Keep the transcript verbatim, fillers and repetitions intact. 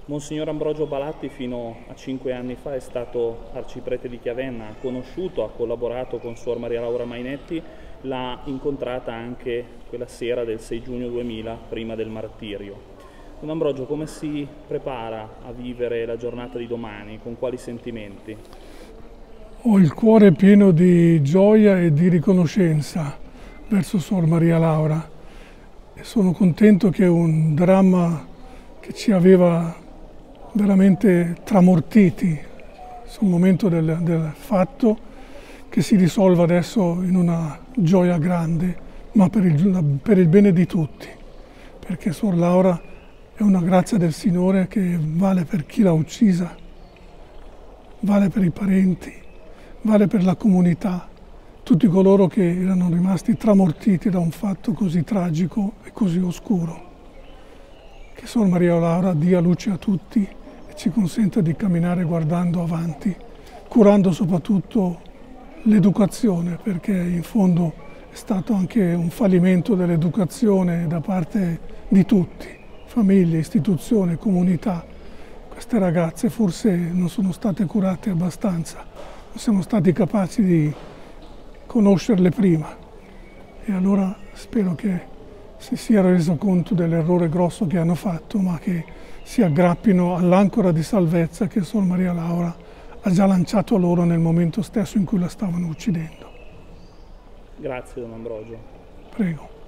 Monsignor Ambrogio Balatti fino a cinque anni fa è stato arciprete di Chiavenna, ha conosciuto, ha collaborato con Suor Maria Laura Mainetti, l'ha incontrata anche quella sera del sei giugno duemila, prima del martirio. Don Ambrogio, come si prepara a vivere la giornata di domani? Con quali sentimenti? Ho il cuore pieno di gioia e di riconoscenza verso Suor Maria Laura e sono contento che un dramma che ci aveva veramente tramortiti sul momento del, del fatto, che si risolva adesso in una gioia grande, ma per il, per il bene di tutti, perché Suor Laura è una grazia del Signore che vale per chi l'ha uccisa, vale per i parenti, vale per la comunità, tutti coloro che erano rimasti tramortiti da un fatto così tragico e così oscuro. Che Suor Maria Laura dia luce a tutti e ci consenta di camminare guardando avanti, curando soprattutto l'educazione, perché in fondo è stato anche un fallimento dell'educazione da parte di tutti, famiglie, istituzioni, comunità. Queste ragazze forse non sono state curate abbastanza, non siamo stati capaci di conoscerle prima e allora spero che si sia reso conto dell'errore grosso che hanno fatto, ma che si aggrappino all'ancora di salvezza che Suor Maria Laura ha già lanciato a loro nel momento stesso in cui la stavano uccidendo. Grazie, Don Ambrogio. Prego.